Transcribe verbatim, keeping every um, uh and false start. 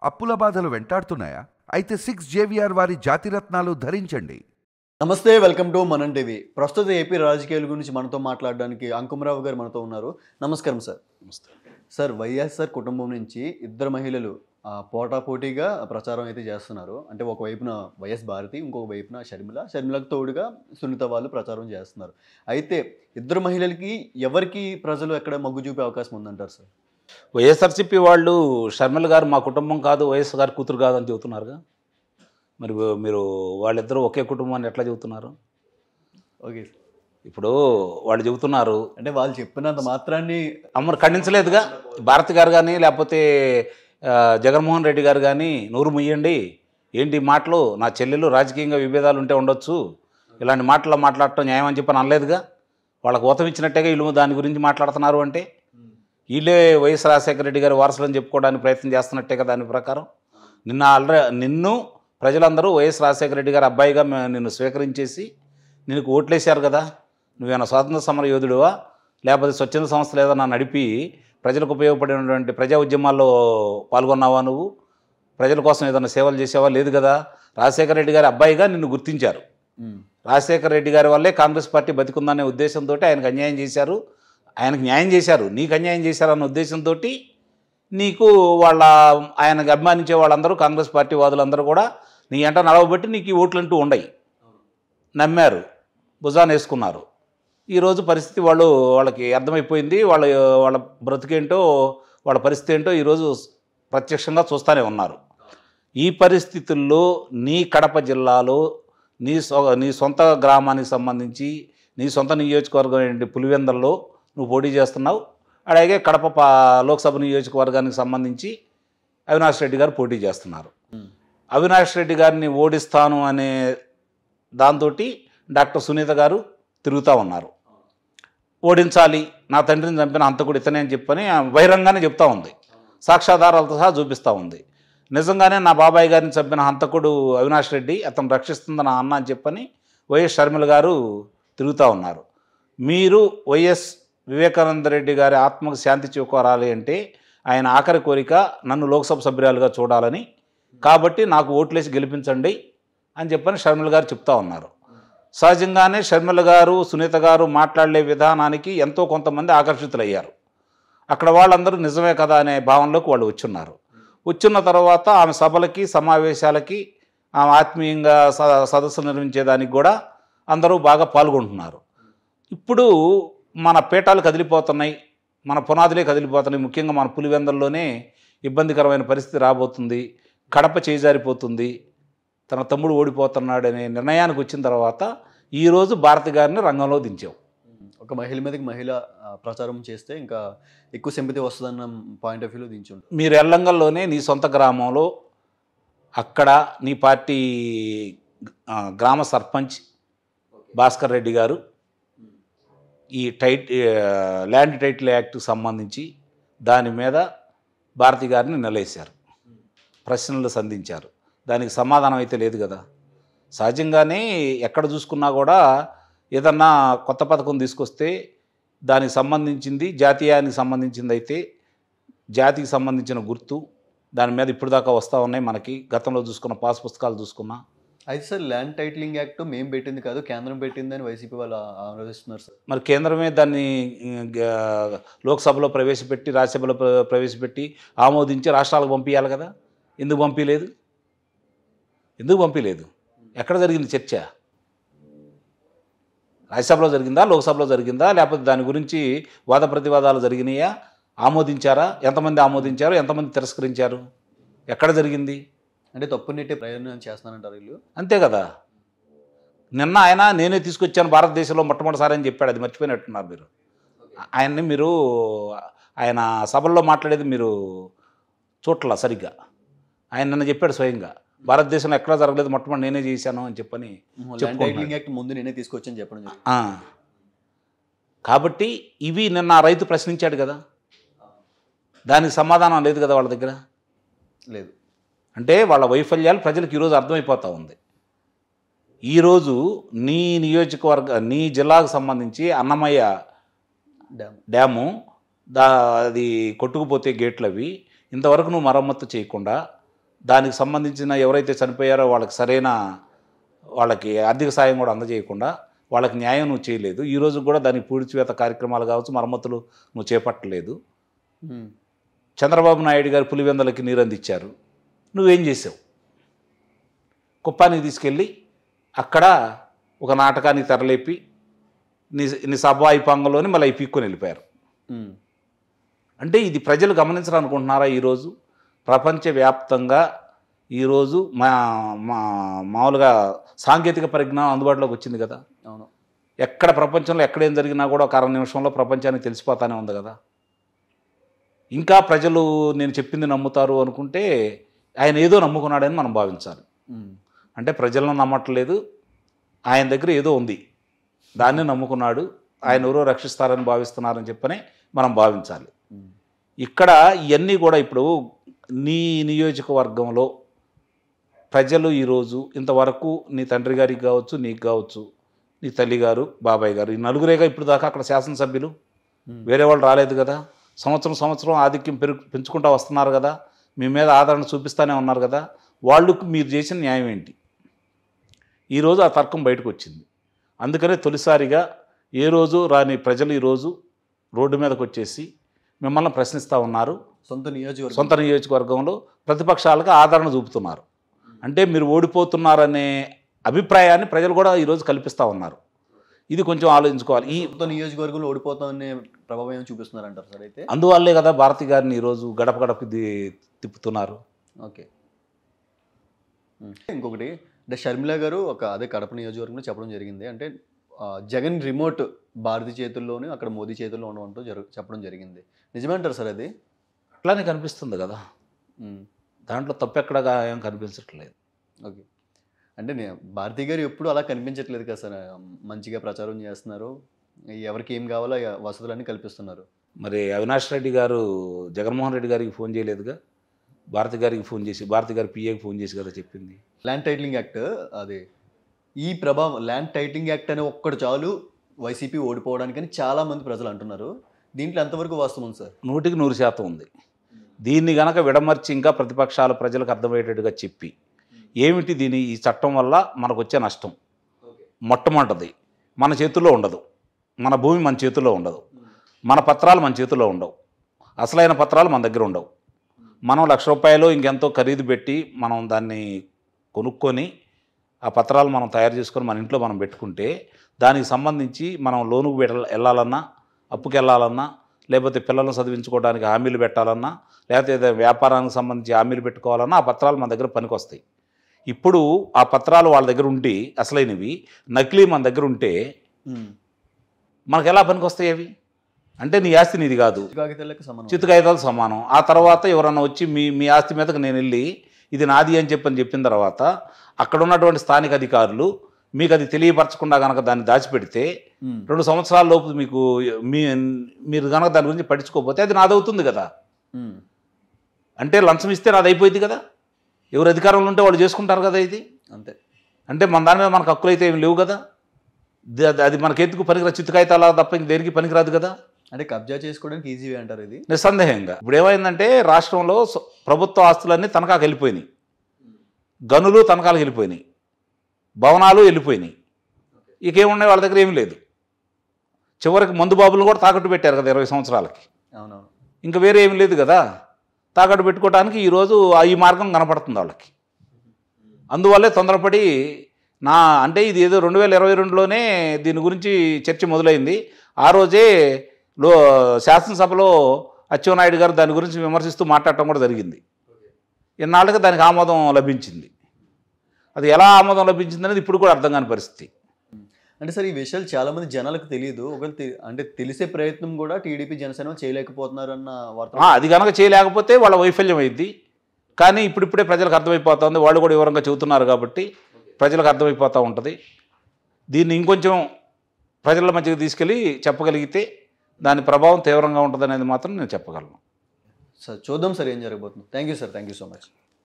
అప్పుల బాధలు వెంటాడుతున్నాయా? అయితే సిక్స్ జేవిఆర్ వారి జాతిరత్నాలు ధరించండి. నమస్తే, వెల్కమ్ టు మనం టీవీ. ప్రస్తుత ఏపీ రాజకీయాల గురించి మనతో మాట్లాడడానికి అంకుమరావు గారు మనతో ఉన్నారు. నమస్కారం సార్. నమస్తే సార్, వైఎస్ఆర్ కుటుంబం నుంచి ఇద్దరు మహిళలు పోటాపోటీగా ప్రచారం అయితే చేస్తున్నారు. అంటే ఒకవైపున వైఎస్ భారతి, ఇంకొక వైపున షర్మిల, షర్మిలకు తోడుగా సునీత వాళ్ళు ప్రచారం చేస్తున్నారు. అయితే ఇద్దరు మహిళలకి ఎవరికి ప్రజలు ఎక్కడ మొగ్గు చూపే అవకాశం ఉందంటారు సార్? వైఎస్ఆర్సీపీ వాళ్ళు షర్మిల గారు మా కుటుంబం కాదు, వైఎస్ గారి కూతురు కాదు అని చెబుతున్నారుగా. మరి మీరు వాళ్ళిద్దరూ ఒకే కుటుంబాన్ని ఎట్లా చెబుతున్నారు? ఓకే, ఇప్పుడు వాళ్ళు చెబుతున్నారు అంటే వాళ్ళు చెప్పినంత మాత్రాన్ని అమ్మరు ఖండించలేదుగా. భారతి గారు కానీ లేకపోతే జగన్మోహన్ రెడ్డి గారు కానీ నోరు ముయ్యండి, ఏంటి మాటలు, నా చెల్లెలు రాజకీయంగా విభేదాలు ఉంటే ఉండొచ్చు, ఇలాంటి మాటలు మాట్లాడటం న్యాయం అని చెప్పని అనలేదుగా. వాళ్ళకు ఊతం ఇచ్చినట్టేగా వీళ్ళు దాని గురించి మాట్లాడుతున్నారు. అంటే వీళ్ళే వైఎస్ రాజశేఖర రెడ్డి గారి వారసులని చెప్పుకోవడానికి ప్రయత్నం చేస్తున్నట్టేగా. దాని ప్రకారం నిన్న ఆల్రెడీ నిన్ను ప్రజలందరూ వైఎస్ రాజశేఖర రెడ్డి గారి అబ్బాయిగా నిన్ను స్వీకరించేసి నీకు ఓట్లేశారు కదా. నువ్వేనా స్వాతంత్ర సమర యోధుడువా, లేకపోతే స్వచ్ఛంద సంస్థలు ఏదన్నా నడిపి ప్రజలకు ఉపయోగపడినటువంటి ప్రజా ఉద్యమాల్లో పాల్గొన్నావా? నువ్వు ప్రజల కోసం ఏదైనా సేవలు చేసావా? లేదు కదా. రాజశేఖర రెడ్డి గారి అబ్బాయిగా నిన్ను గుర్తించారు. రాజశేఖర రెడ్డి గారి వల్లే కాంగ్రెస్ పార్టీ బతికుందనే ఉద్దేశంతో ఆయనకు అన్యాయం చేశారు, ఆయనకు న్యాయం చేశారు, నీకు అన్యాయం చేశారన్న ఉద్దేశంతో నీకు వాళ్ళ ఆయనకు అభిమానించే వాళ్ళందరూ కాంగ్రెస్ పార్టీ వాదులందరూ కూడా నీ ఎంట నడవబట్టి నీకు ఈ ఓట్లంటూ ఉండయి, నమ్మారు, భుజాన్ని వేసుకున్నారు. ఈరోజు పరిస్థితి వాళ్ళు వాళ్ళకి అర్థమైపోయింది. వాళ్ళ వాళ్ళ బ్రతికేంటో వాళ్ళ పరిస్థితి ఏంటో ఈరోజు ప్రత్యక్షంగా చూస్తూనే ఉన్నారు. ఈ పరిస్థితుల్లో నీ కడప జిల్లాలో నీ సొ నీ సొంత గ్రామానికి సంబంధించి నీ సొంత నియోజకవర్గం ఏంటి పులివెందల్లో నువ్వు పోటీ చేస్తున్నావు. అలాగే కడప పా లోక్సభ నియోజకవర్గానికి సంబంధించి అవినాష్ రెడ్డి గారు పోటీ చేస్తున్నారు. అవినాష్ రెడ్డి గారిని ఓడిస్తాను అనే దాంతో డాక్టర్ సునీత గారు తిరుగుతూ ఉన్నారు. ఓడించాలి, నా తండ్రిని చంపిన హంతకుడు ఇతనే అని చెప్పని బహిరంగానే చెప్తా ఉంది, సాక్ష్యాధారాలతో సహా చూపిస్తూ ఉంది. నిజంగానే నా బాబాయ్ గారిని చంపిన హంతకుడు అవినాష్ రెడ్డి, అతను రక్షిస్తుంది నా అన్న అని చెప్పని వైఎస్ షర్మిల గారు తిరుగుతూ ఉన్నారు. మీరు వైఎస్ వివేకానంద రెడ్డి గారి ఆత్మకు శాంతి చేకూరాలి అంటే ఆయన ఆఖరి కోరిక నన్ను లోక్సభ సభ్యురాలుగా చూడాలని, కాబట్టి నాకు ఓట్లేసి గెలిపించండి అని చెప్పని షర్మిల గారు చెప్తా ఉన్నారు. సహజంగానే షర్మిల గారు సునీత గారు మాట్లాడే విధానానికి ఎంతో కొంతమంది ఆకర్షితులయ్యారు. అక్కడ వాళ్ళందరూ నిజమే కదా అనే భావనలోకి వాళ్ళు వచ్చున్నారు. వచ్చిన తర్వాత ఆమె సభలకి సమావేశాలకి ఆమె ఆత్మీయంగా స సదస్సులు నిర్వహించేదానికి కూడా అందరూ బాగా పాల్గొంటున్నారు. ఇప్పుడు మన పీఠాలు కదిలిపోతున్నాయి, మన పునాదులే కదిలిపోతున్నాయి. ముఖ్యంగా మన పులివెందల్లోనే ఇబ్బందికరమైన పరిస్థితి రాబోతుంది, కడప చేజారిపోతుంది, తన తమ్ముడు ఓడిపోతున్నాడనే నిర్ణయానికి వచ్చిన తర్వాత ఈరోజు భారతి గారిని రంగంలో దించావు. ఒక మహిళ మీదకి మహిళ ప్రచారం చేస్తే ఇంకా ఎక్కువ సింపతి వస్తుందన్న పాయింట్ ఆఫ్ వ్యూలో దించు. మీరు ఎల్లంగల్లోనే నీ సొంత గ్రామంలో అక్కడ నీ పార్టీ గ్రామ సర్పంచ్ భాస్కర్ రెడ్డి గారు ఈ టైట్ ల్యాండ్ టైటిల్ యాక్ట్కి సంబంధించి దాని మీద భారతి గారిని నిలవేశారు, ప్రశ్నలు సంధించారు. దానికి సమాధానం అయితే లేదు కదా. సహజంగానే ఎక్కడ చూసుకున్నా కూడా ఏదన్నా కొత్త పథకం తీసుకొస్తే దానికి సంబంధించింది జాతీయానికి సంబంధించింది అయితే జాతికి సంబంధించిన గుర్తు దాని మీద ఇప్పుడు దాకా వస్తూ ఉన్నాయి. మనకి గతంలో చూసుకున్న పాస్ పుస్తకాలు చూసుకున్నా. అయితే సార్, ల్యాండ్ టైటిలింగ్ యాక్ట్ మేము పెట్టింది కాదు, కేంద్రం పెట్టిందని వైసీపీ వాళ్ళు ఆలోచిస్తున్నారు సార్. మరి కేంద్రమే దాన్ని లోక్సభలో ప్రవేశపెట్టి రాజ్యసభలో ప్రవేశపెట్టి ఆమోదించి రాష్ట్రాలకు పంపించాలి కదా. ఎందుకు పంపించలేదు? ఎందుకు పంపించలేదు? ఎక్కడ జరిగింది చర్చ? రాజ్యసభలో జరిగిందా, లోక్సభలో జరిగిందా, లేకపోతే దాని గురించి వాద ప్రతివాదాలు జరిగినాయా? ఆమోదించారా? ఎంతమంది ఆమోదించారు, ఎంతమంది తిరస్కరించారు? ఎక్కడ జరిగింది? అంటే తప్పు నెట్టే ప్రయోజనం చేస్తానంటారు వీళ్ళు. అంతే కదా. నిన్న ఆయన నేనే తీసుకొచ్చాను భారతదేశంలో మొట్టమొదటిసారి అని చెప్పాడు. అది మర్చిపోయినట్టున్నారు మీరు. ఆయన్ని మీరు ఆయన సభల్లో మాట్లాడేది మీరు చూడట్లా సరిగ్గా. ఆయన నిన్న చెప్పాడు స్వయంగా, భారతదేశంలో ఎక్కడా జరగలేదు, మొట్టమొదటి నేనే చేశాను అని చెప్పని ముందు నేనే తీసుకొచ్చాను చెప్పడం. కాబట్టి ఇవి నిన్న రైతు ప్రశ్నించాడు కదా, దానికి సమాధానం లేదు కదా వాళ్ళ దగ్గర. లేదు అంటే వాళ్ళ వైఫల్యాలు ప్రజలకు ఈరోజు అర్థమైపోతూ ఉంది. ఈరోజు నీ నియోజకవర్గ నీ జిల్లాకు సంబంధించి అన్నమయ్య డ్యాము దా అది కొట్టుకుపోతే గేట్లు అవి ఇంతవరకు నువ్వు మరమ్మత్తు చేయకుండా దానికి సంబంధించిన ఎవరైతే చనిపోయారో వాళ్ళకి సరైన వాళ్ళకి ఆర్థిక సాయం కూడా అందజేయకుండా వాళ్ళకి న్యాయం నువ్వు చేయలేదు. ఈరోజు కూడా దానికి పూడ్చివేత కార్యక్రమాలు కావచ్చు, మరమ్మతులు నువ్వు చేపట్టలేదు. చంద్రబాబు నాయుడు గారు పులివెందులకి నీరు అందించారు, నువ్వేం చేసావు? కుప్పానికి తీసుకెళ్ళి అక్కడ ఒక నాటకానికి తెరలేపి నీ నీ సభ అయిపోంగంలోని మళ్ళీ పీక్కొని వెళ్ళిపోయారు. అంటే ఇది ప్రజలు గమనించాలనుకుంటున్నారా? ఈరోజు ప్రపంచవ్యాప్తంగా ఈరోజు మా మా మామూలుగా సాంకేతిక పరిజ్ఞానం అందుబాటులోకి వచ్చింది కదా. అవును, ఎక్కడ ప్రపంచంలో ఎక్కడేం జరిగినా కూడా ఒక అర నిమిషంలో ప్రపంచానికి తెలిసిపోతానే ఉంది కదా. ఇంకా ప్రజలు నేను చెప్పింది నమ్ముతారు అనుకుంటే ఆయన ఏదో నమ్ముకున్నాడని మనం భావించాలి. అంటే ప్రజలను నమ్మట్లేదు, ఆయన దగ్గర ఏదో ఉంది, దాన్ని నమ్ముకున్నాడు, ఆయన ఎవరో రక్షిస్తారని భావిస్తున్నారని చెప్పని మనం భావించాలి. ఇక్కడ ఇవన్నీ కూడా ఇప్పుడు నీ నియోజకవర్గంలో ప్రజలు ఈరోజు ఇంతవరకు నీ తండ్రి గారికి కావచ్చు, నీకు కావచ్చు, నీ తల్లి గారు, బాబాయ్ గారు, ఈ నలుగురేగా ఇప్పుడు దాకా అక్కడ శాసనసభ్యులు, వేరే వాళ్ళు రాలేదు కదా. సంవత్సరం సంవత్సరం ఆధిక్యం పెరుగు పెంచుకుంటూ వస్తున్నారు కదా, మీ మీద ఆదరణ చూపిస్తూనే ఉన్నారు కదా. వాళ్ళకు మీరు చేసిన న్యాయం ఏంటి? ఈరోజు ఆ తర్కం బయటకు వచ్చింది. అందుకనే తొలిసారిగా ఏ రోజు రాని ప్రజలు ఈరోజు రోడ్డు మీదకి వచ్చేసి మిమ్మల్ని ప్రశ్నిస్తూ ఉన్నారు. సొంత నియోజకవర్గం సొంత నియోజకవర్గంలో ప్రతిపక్షాలకు ఆదరణ చూపుతున్నారు. అంటే మీరు ఓడిపోతున్నారనే అభిప్రాయాన్ని ప్రజలు కూడా ఈరోజు కల్పిస్తూ ఉన్నారు. ఇది కొంచెం ఆలోచించుకోవాలి. ఈ సొంత నియోజకవర్గంలో ఓడిపోతామనే ప్రభావం ఏమి చూపిస్తున్నారంటారు సార్? అయితే అందువల్లే కదా భారతి గారిని ఈరోజు గడప గడపకి తిప్పుతున్నారు. ఓకే, ఇంకొకటి అంటే షర్మిల గారు ఒక అదే కడప నియోజకవర్గంలో చెప్పడం జరిగింది. అంటే జగన్ రిమోట్ భారతి చేతుల్లోనే అక్కడ మోదీ చేతుల్లో ఉండడంతో జరు చెప్పడం జరిగింది. నిజమేంటారు సార్ అది? అట్లానే కనిపిస్తుంది కదా, దాంట్లో తప్పెక్కడగా ఏం కనిపించట్లేదు. ఓకే, అంటే నేను భారతి గారు ఎప్పుడు అలా కనిపించట్లేదు కదా సార్. మంచిగా ప్రచారం చేస్తున్నారు, ఎవరికి ఏం కావాలో వసతులన్నీ కల్పిస్తున్నారు. మరి అవినాష్ రెడ్డి గారు జగన్మోహన్ రెడ్డి గారికి ఫోన్ చేయలేదుగా, భారతి గారికి ఫోన్ చేసి, భారతి గారి పిఏకి ఫోన్ చేసి కదా చెప్పింది. ల్యాండ్ టైటిలింగ్ యాక్ట్, అది ఈ ప్రభావం ల్యాండ్ టైటిలింగ్ యాక్ట్ అనే ఒక్కటి చాలు వైసీపీ ఓడిపోవడానికని చాలామంది ప్రజలు అంటున్నారు. దీంట్లో ఎంతవరకు వాస్తవం సార్? నూటికి నూరు శాతం ఉంది. దీన్ని గనక విడమర్చి ఇంకా ప్రతిపక్షాల ప్రజలకు అర్థమయ్యేటట్టుగా చెప్పి, ఏమిటి దీని ఈ చట్టం వల్ల మనకు వచ్చే నష్టం, మొట్టమొదటిది మన చేతుల్లో ఉండదు, మన భూమి మన చేతుల్లో ఉండదు, మన పత్రాలు మన చేతుల్లో ఉండవు, అసలైన పత్రాలు మన దగ్గర ఉండవు. మనం లక్ష రూపాయలు ఇంకెంతో ఖరీదు పెట్టి మనం దాన్ని కొనుక్కొని ఆ పత్రాలు మనం తయారు చేసుకొని మన ఇంట్లో మనం పెట్టుకుంటే దానికి సంబంధించి మనం లోనుకు వెళ్ళాలన్నా, అప్పుకి వెళ్ళాలన్నా, లేకపోతే పిల్లలను చదివించుకోవడానికి హామీలు పెట్టాలన్నా, లేకపోతే వ్యాపారానికి సంబంధించి హామీలు పెట్టుకోవాలన్నా ఆ పత్రాలు మన దగ్గర పనికి వస్తాయి. ఇప్పుడు ఆ పత్రాలు వాళ్ళ దగ్గర ఉండి అసలైనవి, నకిలీ మన దగ్గర ఉంటే మనకు ఎలా పనికి వస్తాయి అవి? అంటే నీ ఆస్తి నీది కాదు, చిత్తు కాగితాలు సమానం. ఆ తర్వాత ఎవరన్నా వచ్చి మీ మీ ఆస్తి మీదకి నేను వెళ్ళి ఇది నాది అని చెప్పని చెప్పిన తర్వాత అక్కడ ఉన్నటువంటి స్థానిక అధికారులు మీకు అది తెలియపరచకుండా కనుక దాన్ని దాచిపెడితే రెండు సంవత్సరాల లోపు మీకు మీ మీరు కనుక దాని గురించి పట్టించుకోకపోతే అది నాదవుతుంది కదా. అంటే లంచం ఇస్తే నాది అయిపోయింది కదా, ఎవరు అధికారంలో ఉంటే వాళ్ళు చేసుకుంటారు కదా ఇది. అంతే. అంటే మన దాని మీద మనకు హక్కులు అయితే ఏమి లేవు కదా, అది మనకెందుకు పనికిరాదు, చిత్తు కాగితాల తప్ప ఇంక దేనికి పనికిరాదు కదా. అంటే కబ్జా చేసుకోవడానికి ఈజీ అంటారు ఇది? నిస్సందేహంగా. ఇప్పుడు ఏమైందంటే రాష్ట్రంలో ప్రభుత్వ ఆస్తులన్నీ తనఖాకు వెళ్ళిపోయినాయి, గనులు తనఖాలకు వెళ్ళిపోయినాయి, భవనాలు వెళ్ళిపోయినాయి, ఇకేమున్నాయి వాళ్ళ దగ్గర ఏమీ లేదు. చివరికి మందు బాబులు కూడా తాకట్టు పెట్టారు కదా ఇరవై సంవత్సరాలకి. అవునవును. ఇంకా వేరే ఏమి లేదు కదా, తాకట్టు పెట్టుకోవడానికి ఈరోజు ఈ మార్గం కనపడుతుంది వాళ్ళకి. అందువల్లే తొందరపడి నా అంటే ఇది ఏదో రెండు వేల ఇరవై రెండులోనే దీని గురించి చర్చ మొదలైంది. ఆ రోజే లో శాసనసభలో అచ్చెన్నాయుడు గారు దాని గురించి విమర్శిస్తూ మాట్లాడటం కూడా జరిగింది. ఇన్నాళ్ళకి దానికి ఆమోదం లభించింది. అది ఎలా ఆమోదం లభించింది అనేది ఇప్పుడు కూడా అర్థం కాని పరిస్థితి. అంటే సార్ ఈ విషయాలు చాలామంది జనాలకు తెలియదు. ఒకవేళ అంటే తెలిసే ప్రయత్నం కూడా టీడీపీ జనసేన చేయలేకపోతున్నారు అన్న వార్త. అది కనుక చేయలేకపోతే వాళ్ళ వైఫల్యం అయింది. కానీ ఇప్పుడిప్పుడే ప్రజలకు అర్థమైపోతుంది, వాళ్ళు కూడా వివరంగా చెబుతున్నారు కాబట్టి ప్రజలకు అర్థమైపోతూ ఉంటుంది. దీన్ని ఇంకొంచెం ప్రజల మధ్యకి తీసుకెళ్ళి చెప్పగలిగితే దాని ప్రభావం తీవ్రంగా ఉంటుంది అనేది మాత్రం నేను చెప్పగలను. సార్ చూద్దాం సార్ ఏం జరగబోతుంది. Thank you sir, thank you so much.